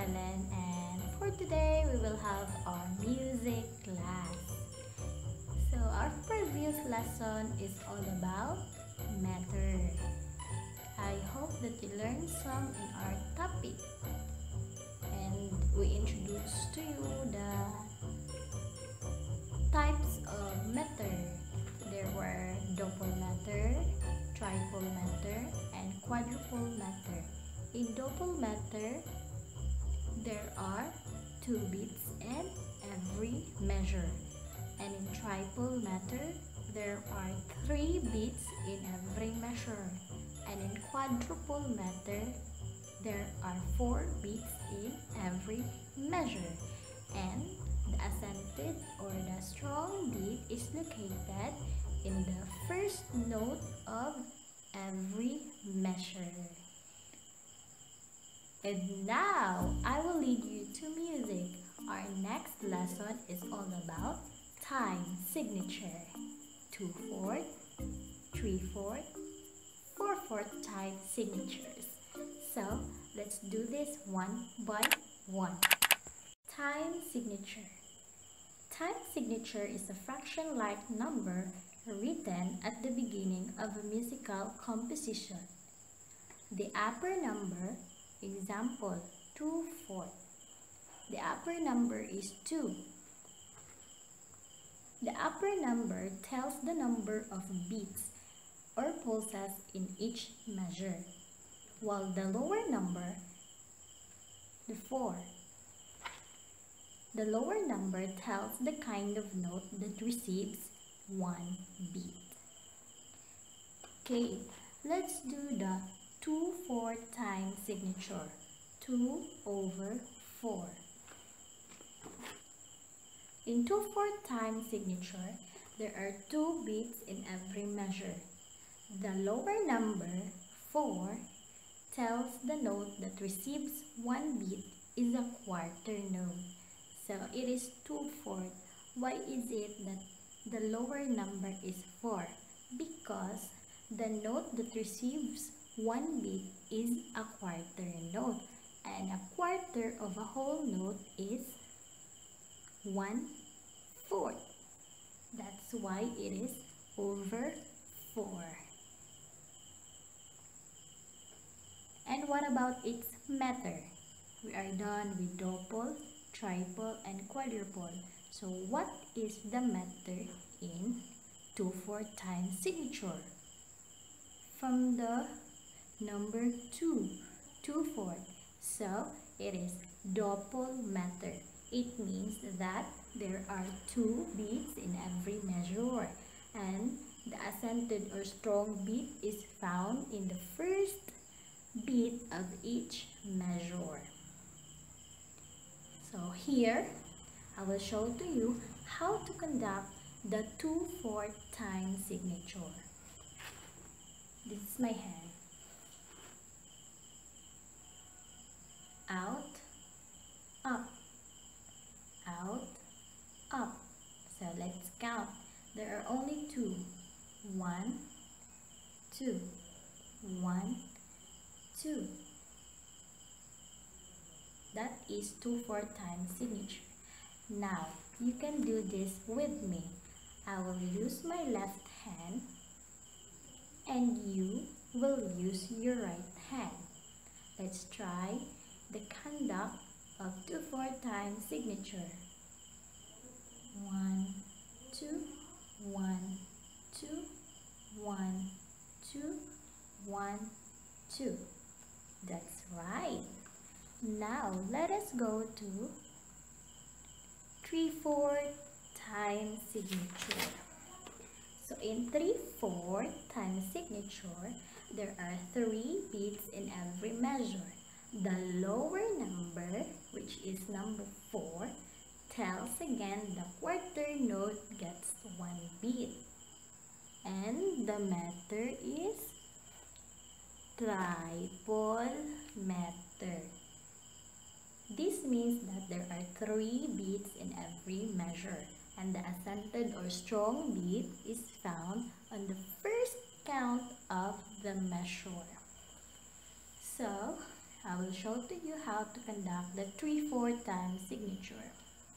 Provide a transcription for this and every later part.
Ellen, and for today we will have our music class. So our previous lesson is all about meter. I hope that you learned some in our topic, and we introduced to you the types of meter. There were double meter, triple meter, and quadruple meter. In double meter, there are 2 beats in every measure, and in triple meter, there are 3 beats in every measure, and in quadruple meter, there are 4 beats in every measure, and the accented or the strong beat is located in the first note of every measure. And now, I will lead you to music. Our next lesson is all about time signature. 2/4, 3/4, 4/4 time signatures. So, let's do this one by one. Time signature. Time signature is a fraction-like number written at the beginning of a musical composition. The upper number, example 2/4. The upper number is 2. The upper number tells the number of beats or pulses in each measure, while the lower number, the 4. The lower number tells the kind of note that receives 1 beat. Okay, let's do the 2/4 time signature. 2/4. In 2/4 time signature, there are 2 beats in every measure. The lower number, 4, tells the note that receives 1 beat is a quarter note. So it is 2/4. Why is it that the lower number is 4? Because the note that receives 1 beat is a quarter note, and a quarter of a whole note is 1/4. That's why it is over 4. And what about its meter? We are done with double, triple, and quadruple. So what is the meter in 2/4 time signature? From the number 2, 2/4. So it is double meter. It means that there are 2 beats in every measure, and the accented or strong beat is found in the first beat of each measure. So here, I will show to you how to conduct the 2/4 time signature. This is my hand. Out, up, out, up. So let's count. There are only 2. 1, 2, 1, 2. That is 2/4 time signature. Now, you can do this with me. I will use my left hand and you will use your right hand. Let's try the conduct of 2/4 time signature. 1, 2, 1, 2, 1, 2, 1, 2. That's right. Now, let us go to 3/4 time signature. So, in 3/4 time signature, there are 3 beats in every measure. The lower number, which is number 4, tells again the quarter note gets 1 beat. And the meter is triple meter. This means that there are 3 beats in every measure, and the accented or strong beat is found on the first count of the measure. So, I will show to you how to conduct the 3/4 time signature.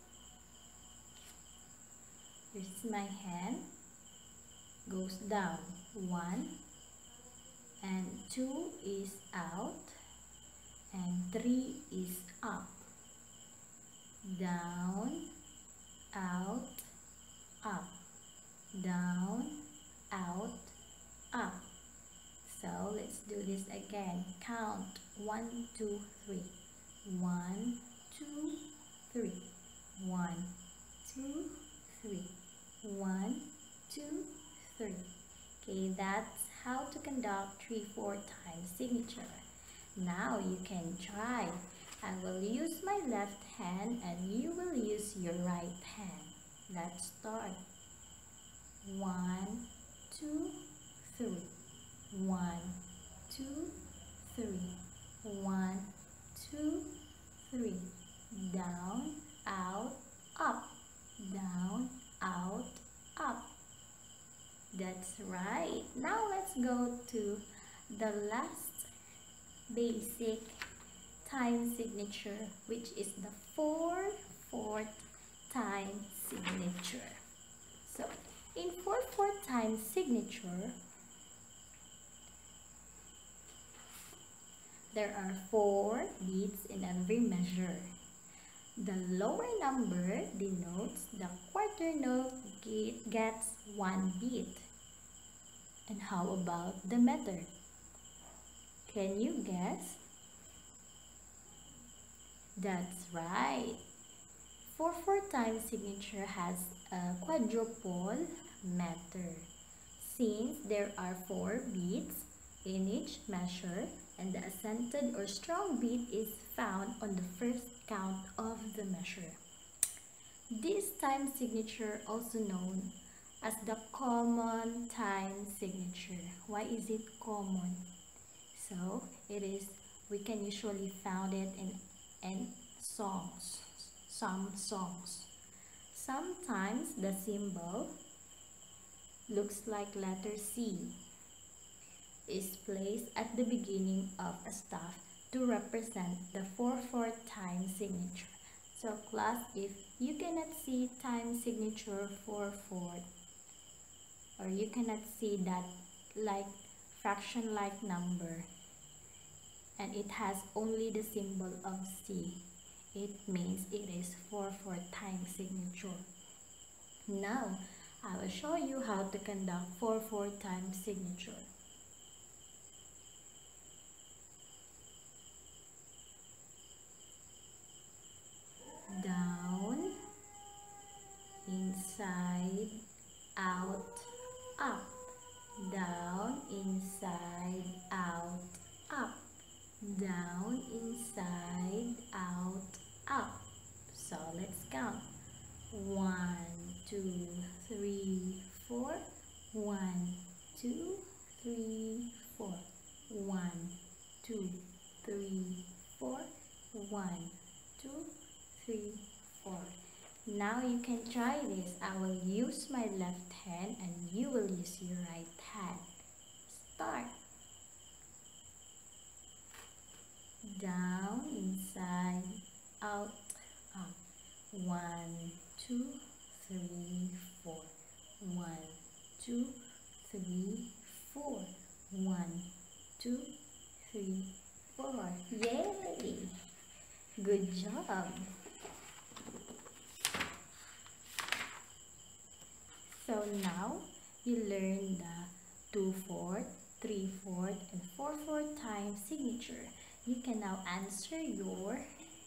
Here's my hand. Goes down 1 and 2 is out and 3 is up. Down, out, up. Down, out, up. So let's do this again. Count 1, 2, 3. 1, 2, 3. 1, 2, 3. 1, 2, 3. Okay, that's how to conduct 3/4 time signature. Now you can try. I will use my left hand and you will use your right hand. Let's start. 1, 2, 3. 1, 2, 3. 1, 2, 3. Down, out, up. Down, out, up. That's right. Now let's go to the last basic time signature, which is the 4/4 time signature. So in 4/4 time signature, there are 4 beats in every measure. The lower number denotes the quarter note gets 1 beat. And how about the meter? Can you guess? That's right. 4/4 time signature has a quadruple meter. Since there are 4 beats in each measure and the accented or strong beat is found on the first count of the measure. This time signature also known as the common time signature. Why is it common? So it is, we can usually found it in songs, some songs. Sometimes the symbol looks like letter C is placed at the beginning of a staff to represent the 4/4 time signature. So class, if you cannot see time signature 4/4 or you cannot see that like fraction like number and it has only the symbol of C, it means it is 4/4 time signature. Now I will show you how to conduct 4/4 time signature. Down, inside, out, up. Down, inside, out, up. Down, inside, out, up. So let's count. 1, 2, 3, 4. 1, 2, 3, 4. 1, 2, 3, 4. 1, 2, 3, 4. Now you can try this. I will use my left hand and you will use your right hand. Start. Down, inside, out, up. 1, 2, 3, 4. 1, 2, 3, 4. 1, 2, 3, 4. Yay! Good job! So now you learn the 2/4, 3/4, and 4/4 time signature. You can now answer your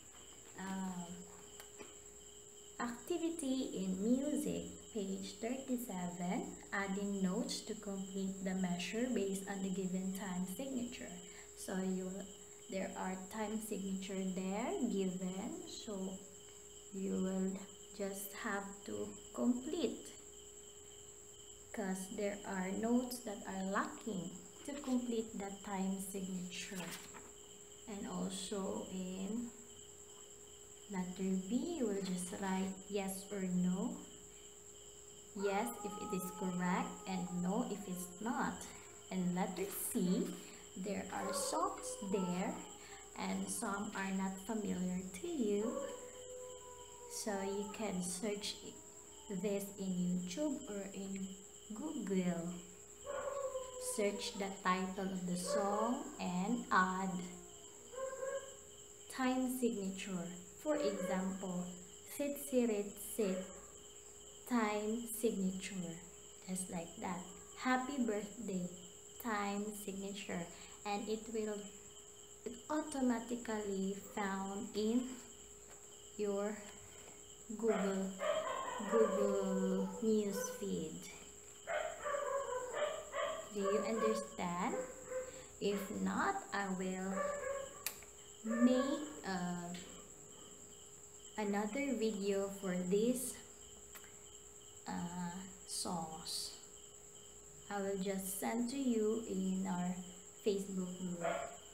activity in music, page 37, adding notes to complete the measure based on the given time signature. So there are time signature there given, so you will just have to complete because there are notes that are lacking to complete the time signature. And also in letter B, you will just write yes or no. Yes if it is correct and no if it's not. And letter C, there are songs there and some are not familiar to you. So you can search this in YouTube or in Google. Search the title of the song and add time signature. For example, sit sirit sit, time signature, just like that. Happy birthday, time signature, and it automatically found in your Google News feed. Do you understand? If not, I will make another video for this songs. I will just send to you in our Facebook group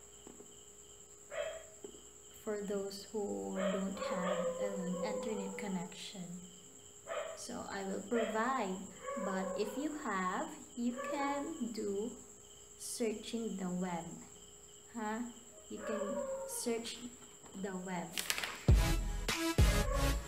for those who don't have an internet connection. So I will provide, but if you have, you can do searching the web. You can search the web.